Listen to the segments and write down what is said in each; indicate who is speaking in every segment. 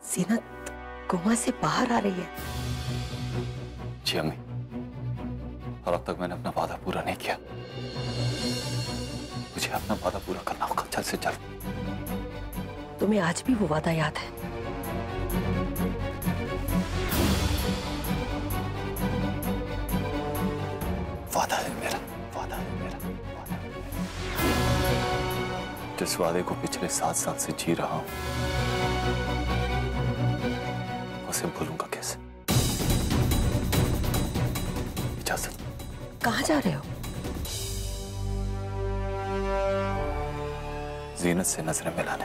Speaker 1: जीनत coma से बाहर आ रही है।
Speaker 2: जी अम्मी, और अब तक मैंने अपना वादा पूरा नहीं किया। मुझे अपना वादा पूरा करना होगा जल्द से जल्द।
Speaker 1: तुम्हें आज भी वो वादा याद है?
Speaker 2: वादा है मेरा, वादा है मेरा, वादा है मेरा। जिस वादे को पिछले 7 साल से जी रहा हूं, उसे भूलूंगा कैसे? इजाजत।
Speaker 1: कहाँ जा रहे हो?
Speaker 2: जीनत से नजरें मिलाने।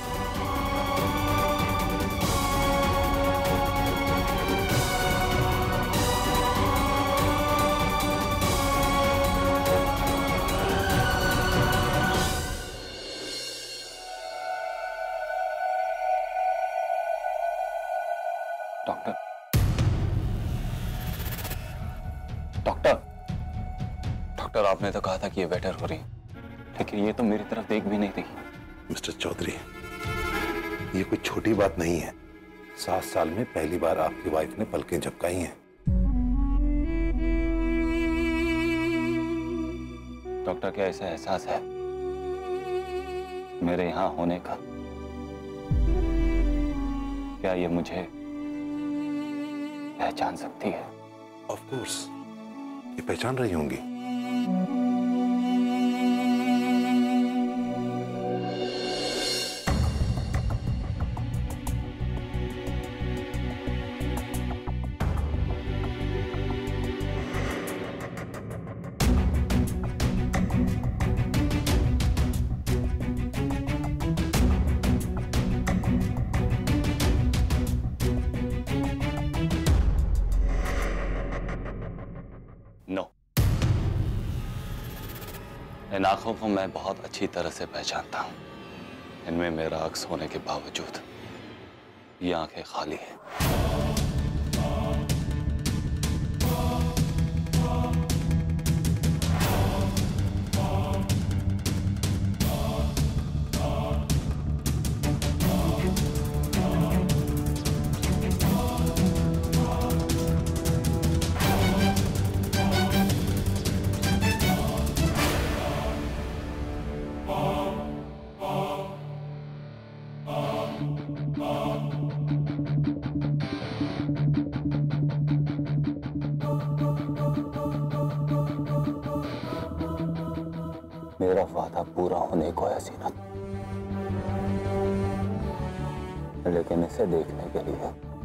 Speaker 2: डॉक्टर, डॉक्टर, डॉक्टर, आपने तो कहा था कि ये बेटर हो रही है, लेकिन ये तो मेरी तरफ देख भी नहीं देखी।
Speaker 3: मिस्टर चौधरी, ये कोई छोटी बात नहीं है। 7 साल में पहली बार आपकी वाइफ ने पलकें झपकाई हैं।
Speaker 2: डॉक्टर, क्या ऐसा एहसास है मेरे यहां होने का? क्या ये मुझे पहचान सकती है?
Speaker 3: ऑफ कोर्स, ये पहचान रही होंगी।
Speaker 2: नो, इन आंखों को मैं बहुत अच्छी तरह से पहचानता हूं। इनमें मेरा अक्स होने के बावजूद ये आंखें खाली हैं। मेरा वादा पूरा होने को है जीनत, लेकिन इसे देखने के लिए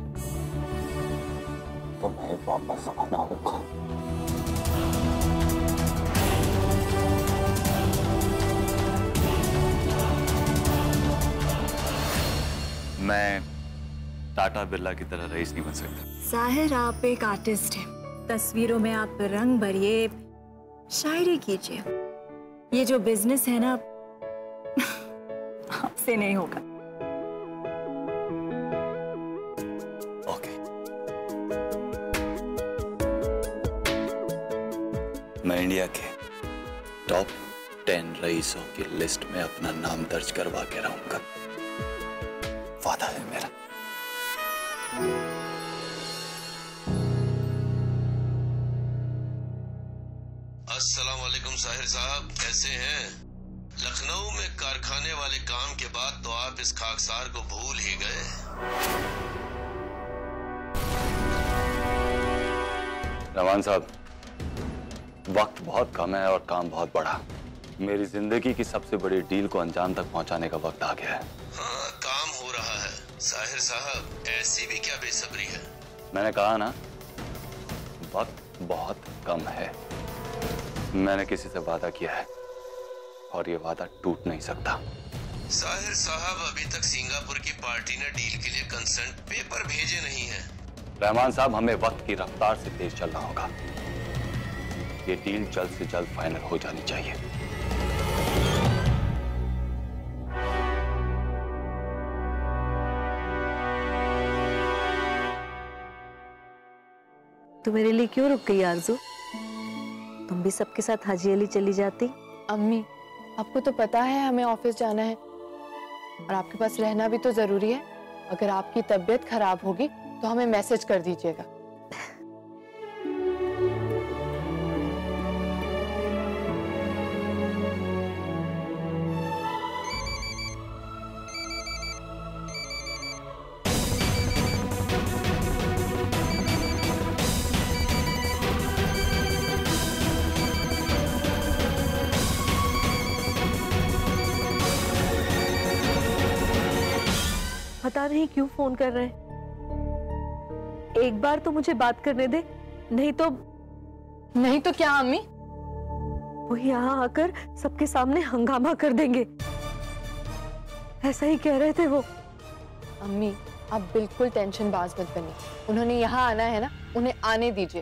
Speaker 2: तुम्हें वापस आना होगा। मैं टाटा बिरला की तरह रईस नहीं बन सकता।
Speaker 4: साहिर, आप एक आर्टिस्ट हैं। तस्वीरों में आप रंग भरिए, शायरी कीजिए। ये जो बिजनेस है ना, आपसे नहीं होगा।
Speaker 2: ओके, मैं इंडिया के टॉप 10 रईसों की लिस्ट में अपना नाम दर्ज करवा के रहूंगा। वादा है मेरा।
Speaker 5: अस्सलाम वालेकुम साहिर साहब, कैसे हैं? लखनऊ में कारखाने वाले काम के बाद तो आप इस खाकसार को भूल ही गए।
Speaker 2: रहमान साहब, वक्त बहुत कम है और काम बहुत बड़ा। मेरी जिंदगी की सबसे बड़ी डील को अंजाम तक पहुंचाने का वक्त आ गया है।
Speaker 5: हाँ, काम हो रहा है। साहिर साहब, ऐसी भी क्या बेसब्री है?
Speaker 2: मैंने कहा ना, वक्त बहुत कम है। मैंने किसी से वादा किया है और ये वादा टूट नहीं सकता।
Speaker 5: साहिर साहब, अभी तक सिंगापुर की पार्टी ने डील के लिए कंसेंट पेपर भेजे नहीं हैं।
Speaker 2: रहमान साहब, हमें वक्त की रफ्तार से तेज चलना होगा। ये डील जल्द से जल्द फाइनल हो जानी चाहिए।
Speaker 6: तो मेरे लिए क्यों रुक गई आरज़ू? तुम भी सबके साथ हाजी अली चली जाती।
Speaker 7: अम्मी, आपको तो पता है हमें ऑफिस जाना है और आपके पास रहना भी तो जरूरी है। अगर आपकी तबीयत खराब होगी तो हमें मैसेज कर दीजिएगा।
Speaker 6: पता नहीं क्यों फोन कर रहे हैं। एक बार तो मुझे बात करने दे, नहीं तो
Speaker 7: क्या अम्मी?
Speaker 6: वो यहाँ आकर सबके सामने हंगामा कर देंगे, ऐसा ही कह रहे थे वो।
Speaker 7: अम्मी आप बिल्कुल टेंशनबाज मत बनिए। उन्होंने यहाँ आना है ना, उन्हें आने दीजिए।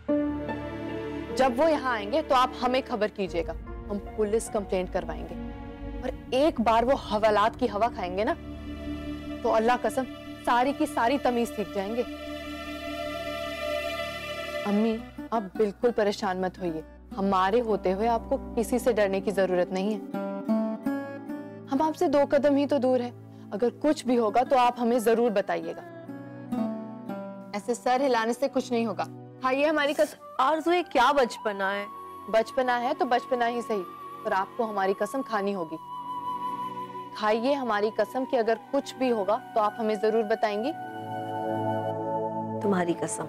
Speaker 7: जब वो यहाँ आएंगे तो आप हमें खबर कीजिएगा, हम पुलिस कंप्लेंट करवाएंगे। और एक बार वो हवालात की हवा खाएंगे ना तो अल्लाह कसम सारी की सारी तमीज सीख जाएंगे। अम्मी आप बिल्कुल परेशान मत होइए, हमारे होते हुए आपको किसी से डरने की जरूरत नहीं है। हम आपसे 2 कदम ही तो दूर है, अगर कुछ भी होगा तो आप हमें जरूर बताइएगा। ऐसे सर हिलाने से कुछ नहीं होगा। खाइए हमारी कसम।
Speaker 6: आरज़ू ये क्या बचपना है?
Speaker 7: बचपना है तो बचपना ही सही, पर आपको हमारी कसम खानी होगी। खाइए हमारी कसम कि अगर कुछ भी होगा तो आप हमें जरूर बताएंगी।
Speaker 6: तुम्हारी कसम।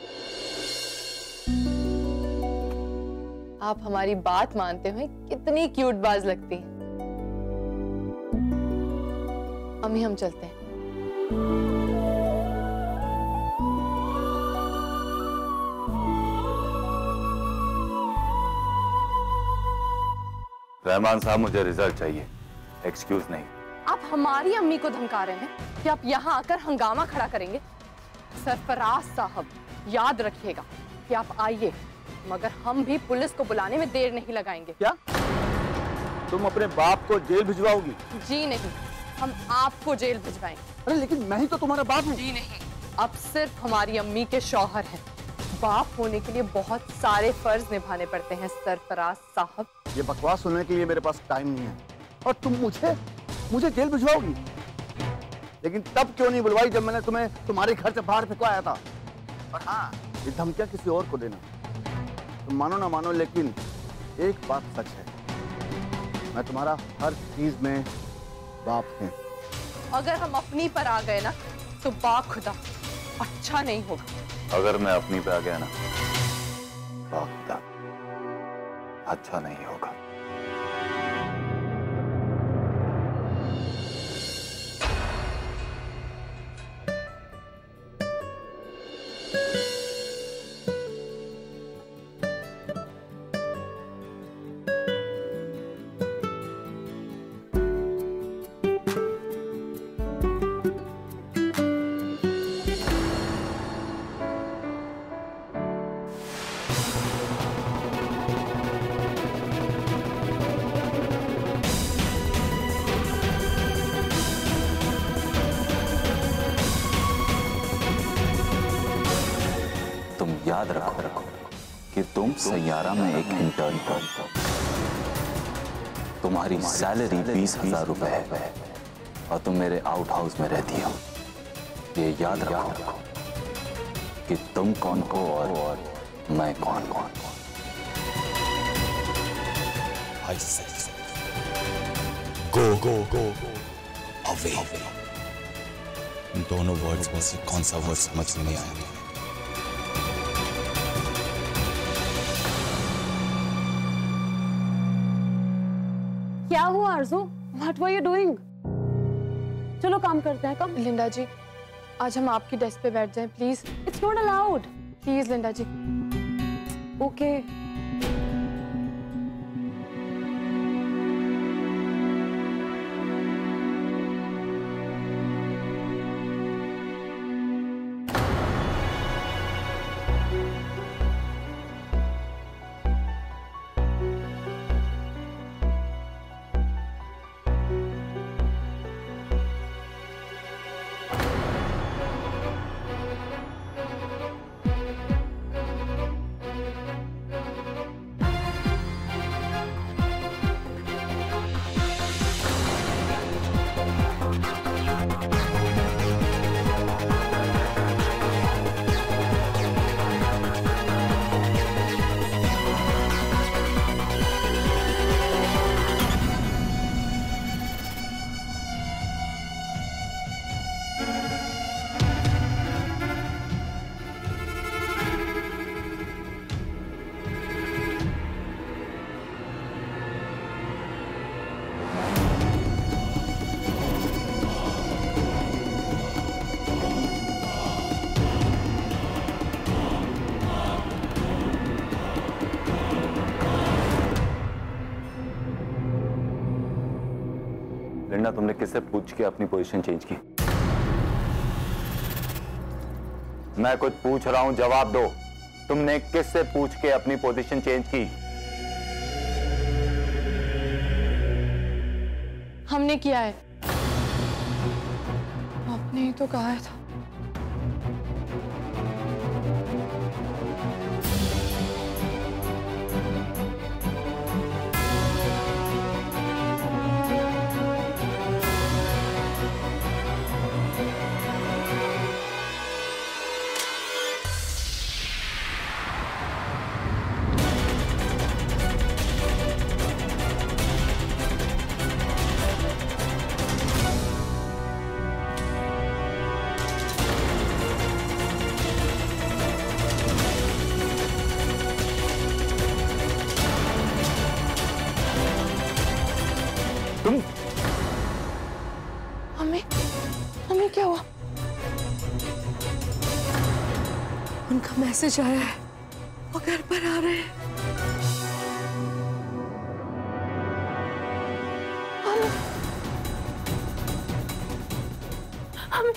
Speaker 7: आप हमारी बात मानते हुए कितनी क्यूट बाज लगती हैं। अम्मी हम चलते हैं।
Speaker 2: रहमान साहब मुझे रिजल्ट चाहिए, एक्सक्यूज नहीं।
Speaker 7: आप हमारी अम्मी को धमका रहे हैं कि आप यहाँ आकर हंगामा खड़ा करेंगे? सरफराज साहब याद रखिएगा कि आप आइए, मगर हम भी पुलिस को बुलाने में देर नहीं लगाएंगे।
Speaker 8: क्या तुम अपने बाप को जेल भिजवाओगी?
Speaker 7: जी नहीं, हम आपको जेल भिजवाएंगे।
Speaker 8: अरे लेकिन मैं ही तो तुम्हारा बाप हूँ।
Speaker 7: जी नहीं, अब सिर्फ हमारी अम्मी के शौहर हैं। बाप होने के लिए बहुत सारे फर्ज निभाने पड़ते हैं सरफराज साहब।
Speaker 8: ये बकवास सुनने के लिए मेरे पास टाइम नहीं है। और तुम मुझे जेल भिजवाओगी? लेकिन तब क्यों नहीं बुलवाई जब मैंने तुम्हें तुम्हारे घर से बाहर फेंकवाया था? और हाँ, ये धमकियां किसी और को देना, तुम मानो ना मानो लेकिन एक बात सच है, मैं तुम्हारा हर चीज में बाप हूं।
Speaker 7: अगर हम अपनी पर आ गए ना तो बाखुदा अच्छा नहीं होगा।
Speaker 2: अगर मैं अपनी पे आ गया ना, बाखुदा अच्छा नहीं होगा। याद रखो कि तुम सैयारा में एक इंटर्न हो। तुम्हारी सैलरी 20,000 रुपए है और तुम मेरे आउट हाउस में रहती हो। ये याद रखो कि तुम कौन हो और मैं कौन।
Speaker 9: I said, go away। दोनों वर्ड्स में से कौन सा वर्ड समझ में नहीं आया?
Speaker 7: क्या हुआ आरज़ू? What were you doing? चलो काम करते हैं। कम लिंडा जी, आज हम आपकी डेस्क पे बैठ जाएं please. It's not allowed। Please Linda ji. Okay.
Speaker 2: Linda, तुमने किससे पूछ के अपनी पोजीशन चेंज की? मैं कुछ पूछ रहा हूं, जवाब दो। तुमने किससे पूछ के अपनी पोजीशन चेंज की?
Speaker 7: हमने किया है। आपने ही तो कहा था।
Speaker 2: तुम
Speaker 7: हमें क्या हुआ?
Speaker 6: उनका मैसेज आया है, वो घर पर आ रहे हैं।
Speaker 7: हमें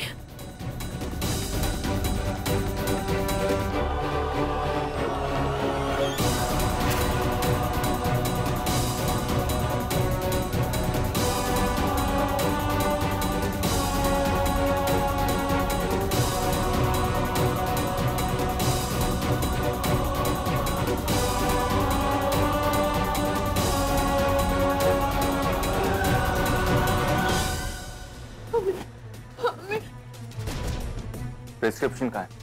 Speaker 2: प्रिस्क्रिप्शन कहाँ है?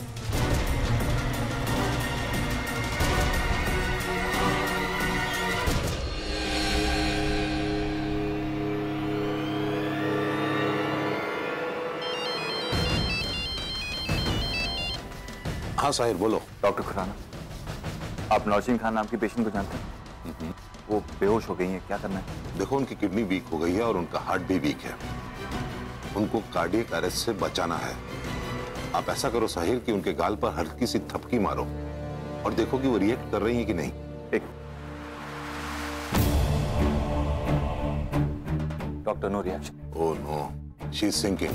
Speaker 3: हाँ साहिर, बोलो।
Speaker 2: डॉक्टर खुराना, आप नौशीन खान नाम की पेशेंट को जानते हैं? वो बेहोश हो गई हैं, क्या करना है?
Speaker 3: देखो, उनकी किडनी वीक हो गई है और उनका हार्ट भी वीक है। उनको कार्डियक अरेस्ट से बचाना है। आप ऐसा करो साहिर कि उनके गाल पर हल्की सी थपकी मारो और देखो कि वो रिएक्ट कर रही है कि नहीं।
Speaker 2: Doctor, no reaction.
Speaker 3: Oh no, she is sinking.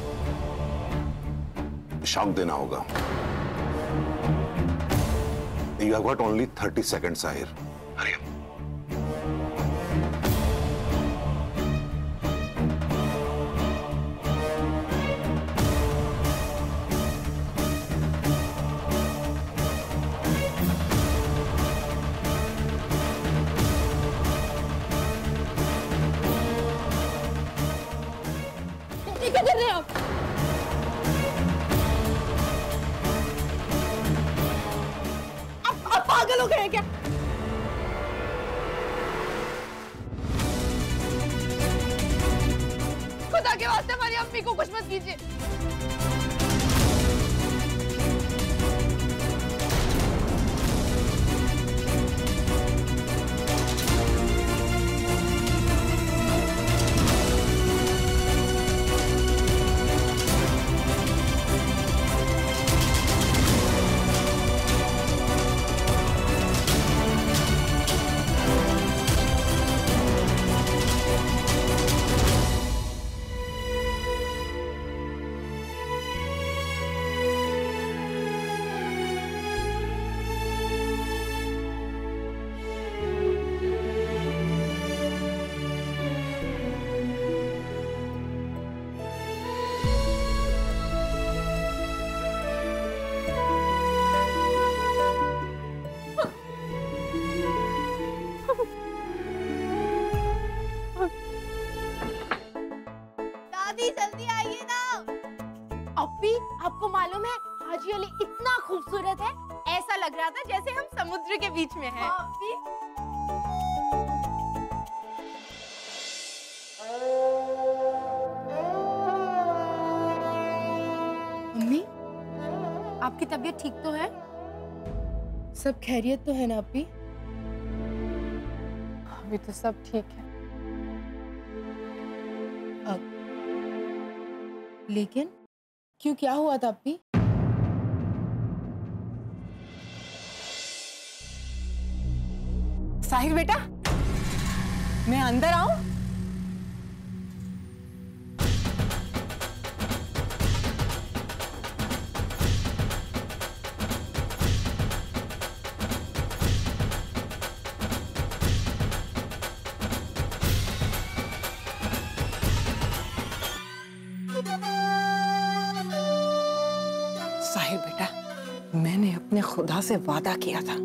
Speaker 3: Shock देना होगा। You have got only 30 seconds Sahir. Hurry up.
Speaker 7: क्या कर रहे हैं आप? आप पागल हो गए हैं क्या? खुदा के वास्ते हमारी अम्मी को कुछ मत कीजिए।
Speaker 10: जल्दी आइए ना। अप्पी, आपको मालूम है हाजी अली इतना खूबसूरत है, ऐसा लग रहा था जैसे हम समुद्र के बीच में हैं। अप्पी,
Speaker 7: मम्मी, आपकी तबीयत ठीक तो है? सब खैरियत तो है ना अप्पी? अभी तो सब ठीक है। लेकिन क्यों, क्या हुआ था अप्पी?
Speaker 10: साहिर बेटा, मैं अंदर आऊं?
Speaker 11: साहिर बेटा, मैंने अपने खुदा से वादा किया था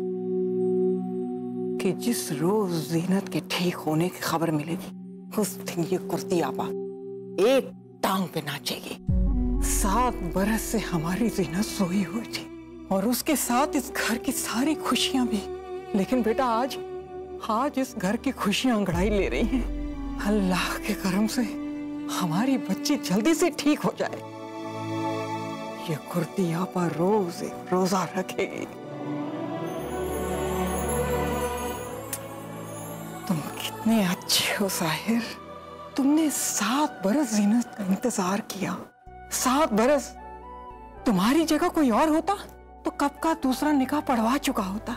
Speaker 11: कि जिस रोज जीनत के ठीक होने की खबर मिलेगी उस दिन ये कुर्ती आपा एक टांग पे नाचेगी। 7 बरस से हमारी जीनत सोई हुई थी और उसके साथ इस घर की सारी खुशियां भी, लेकिन बेटा आज इस घर की खुशियां अंगड़ाई ले रही हैं। अल्लाह के करम से हमारी बच्ची जल्दी से ठीक हो जाए। ये कुर्ती आपा रोज एक रोजा रखेगी। तुम कितने अच्छे हो साहिर, तुमने 7 बरस जीनत का इंतजार किया। 7 बरस। तुम्हारी जगह कोई और होता तो कब का दूसरा निकाह पढ़वा चुका होता।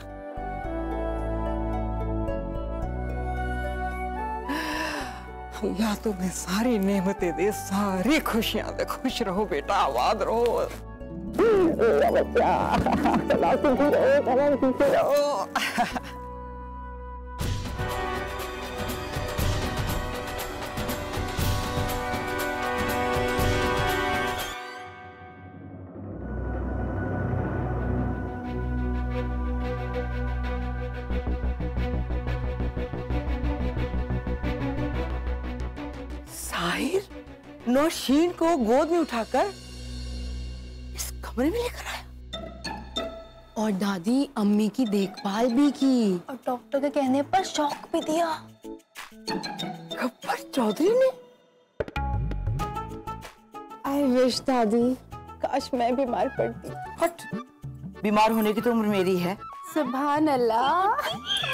Speaker 11: अल्लाह तुम्हें सारी नेमतें दे, सारी खुशियां दे। खुश रहो बेटा, आबाद रहो। नौशीन को गोद में उठाकर इस कमरे में लेकर आया
Speaker 10: और दादी अम्मी की देखभाल भी की और डॉक्टर के कहने पर शॉक भी दिया।
Speaker 11: गब्बर चौधरी ने?
Speaker 7: आई विश दादी, काश मैं बीमार पड़ती।
Speaker 11: हट, बीमार होने की तो उम्र मेरी है।
Speaker 10: सुभान अल्लाह।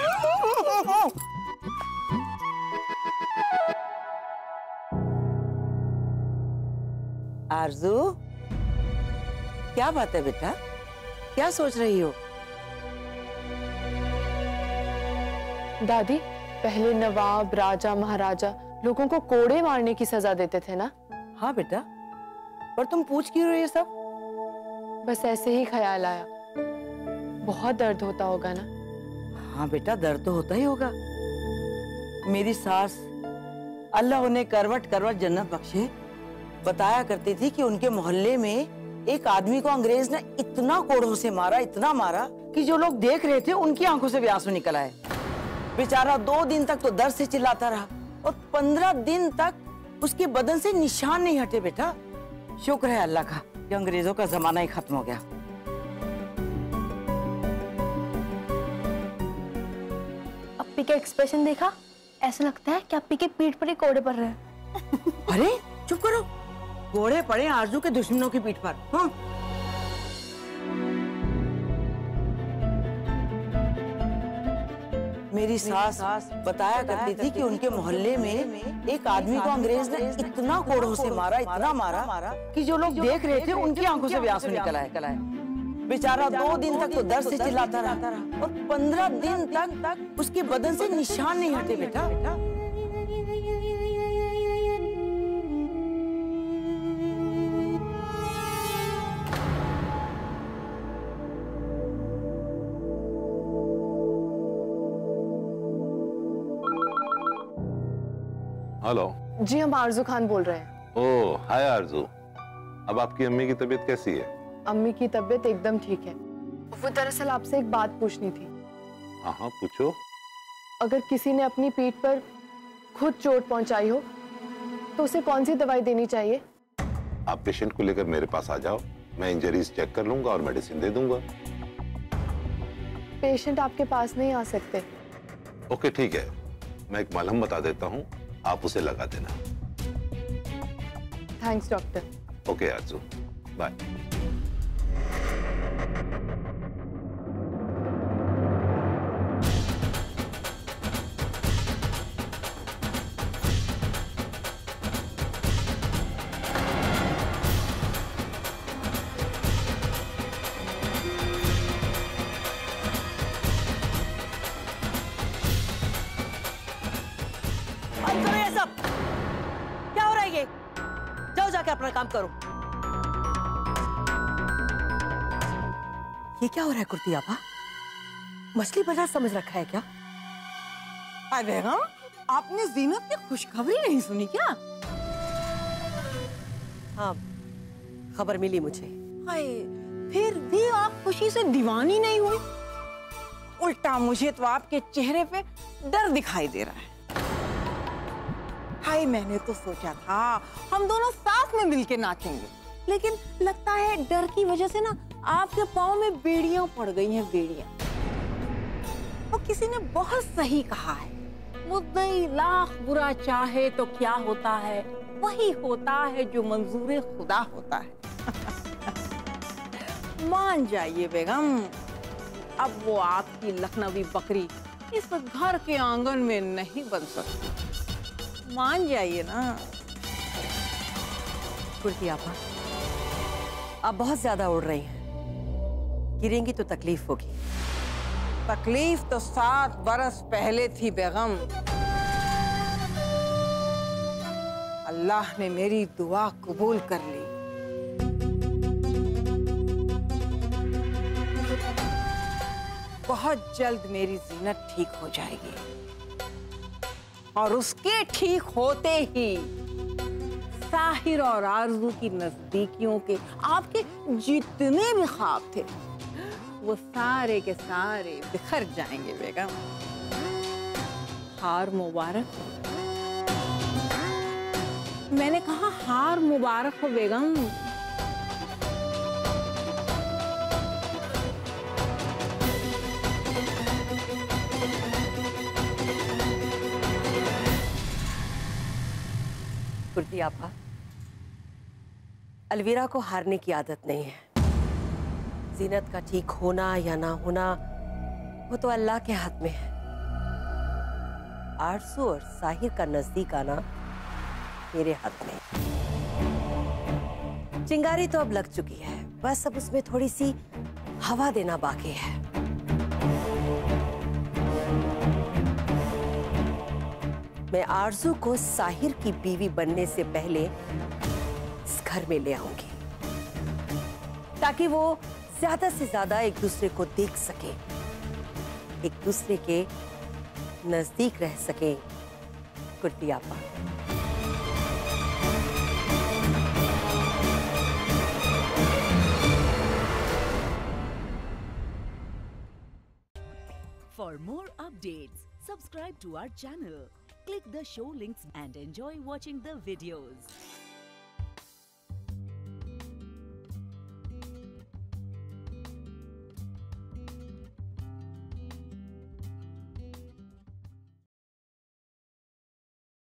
Speaker 11: आरजू, क्या बात है बेटा, क्या सोच रही हो?
Speaker 7: दादी, पहले नवाब, राजा, महाराजा लोगों को कोड़े मारने की सजा देते थे ना?
Speaker 11: हाँ बेटा, पर तुम पूछ क्यों रही हो सब?
Speaker 7: बस ऐसे ही ख्याल आया। बहुत दर्द होता होगा ना?
Speaker 11: हाँ बेटा, दर्द तो होता ही होगा। मेरी सास, अल्लाह उन्हें करवट करवट जन्नत बख्शे, बताया करती थी कि उनके मोहल्ले में एक आदमी को अंग्रेज ने इतना कोड़ों से मारा, इतना मारा कि जो लोग देख रहे थे उनकी आंखों से भी आंसू निकल आए। बेचारा 2 दिन तक तो दर्द से चिल्लाता रहा और 15 दिन तक उसके बदन से निशान नहीं हटे। बेटा, शुक्र है अल्लाह का कि अंग्रेजों का जमाना ही खत्म हो गया।
Speaker 10: अप्पी का एक्सप्रेशन देखा? ऐसा लगता है कि अप्पी के पीठ पर ही कोड़े पड़ रहे हैं।
Speaker 11: अरे चुप करो, कोड़े पड़े आरजू के दुश्मनों की पीठ पर। हाँ? मेरी सास बताया करती थी कि उनके मोहल्ले में एक आदमी को अंग्रेज ने इतना कोड़ों से मारा, इतना मारा कि जो लोग देख रहे थे उनकी आंखों से भी आंसू निकल आए। बेचारा 2 दिन तक तो दर्द से चिल्लाता रहा और 15 दिन तक उसके बदन से निशान नहीं हटे। बेटा,
Speaker 3: हेलो
Speaker 7: जी, हम आरजू खान बोल रहे हैं।
Speaker 3: ओह हाय आरजू, अब आपकी अम्मी की तबीयत कैसी है?
Speaker 7: अम्मी की तबीयत एकदम ठीक है। वो दरअसल आपसे एक बात पूछनी थी।
Speaker 3: हाँ हाँ पूछो।
Speaker 7: अगर किसी ने अपनी पीठ पर खुद चोट पहुंचाई हो तो उसे कौन सी दवाई देनी चाहिए?
Speaker 3: आप पेशेंट को लेकर मेरे पास आ जाओ, मैं इंजरीज चेक कर लूंगा और मेडिसिन दे दूंगा।
Speaker 7: पेशेंट आपके पास नहीं आ सकते।
Speaker 3: ओके ठीक है, मैं एक मलहम बता देता हूँ, आप उसे लगा देना।
Speaker 7: Thanks doctor.
Speaker 3: Okay Arzoo, bye.
Speaker 11: अपना काम करो।
Speaker 1: ये क्या हो रहा है कुर्ती आपा? मछली बाजार समझ रखा है क्या?
Speaker 11: अरे हाँ, आपने जीनत की खुशखबरी नहीं सुनी क्या?
Speaker 1: हाँ, खबर मिली मुझे।
Speaker 11: हाय, फिर भी आप खुशी से दीवानी नहीं हुई। उल्टा मुझे तो आपके चेहरे पे डर दिखाई दे रहा है। हाय, मैंने तो सोचा था हम दोनों साथ में मिलके नाचेंगे, लेकिन लगता है डर की वजह से ना आपके पाँव में बेड़ियां पड़ गई हैं, बेड़ियां। तो किसी ने बहुत सही कहा है, मुद्दई लाख बुरा चाहे तो क्या होता है, वही होता है जो मंजूर खुदा होता है। मान जाइए बेगम, अब वो आपकी लखनवी बकरी इस घर के आंगन में नहीं बन सकती। मान जाइए ना।
Speaker 1: कुर्ती आपा, आप बहुत ज्यादा उड़ रही हैं, गिरेंगी तो तकलीफ होगी।
Speaker 11: तकलीफ तो 7 बरस पहले थी बेगम। अल्लाह ने मेरी दुआ कबूल कर ली। बहुत जल्द मेरी जीनत ठीक हो जाएगी, और उसके ठीक होते ही साहिर और आरजू की नजदीकियों के आपके जितने भी ख्वाब थे वो सारे के सारे बिखर जाएंगे बेगम। हार मुबारक हो। मैंने कहा हार मुबारक हो बेगम।
Speaker 1: कुर्ती आपा, अलवीरा को हारने की आदत नहीं है। जीनत का ठीक होना या ना होना वो तो अल्लाह के हाथ में है। आरज़ू और साहिर का नजदीक आना मेरे हाथ में। चिंगारी तो अब लग चुकी है, बस अब उसमें थोड़ी सी हवा देना बाकी है। मैं आरज़ू को साहिर की बीवी बनने से पहले इस घर में ले आऊंगी, ताकि वो ज्यादा से ज्यादा एक दूसरे को देख सके, एक दूसरे के नजदीक रह सके। कुर्ती आपा,
Speaker 12: For more updates, subscribe to our channel, click the show links and enjoy watching the videos.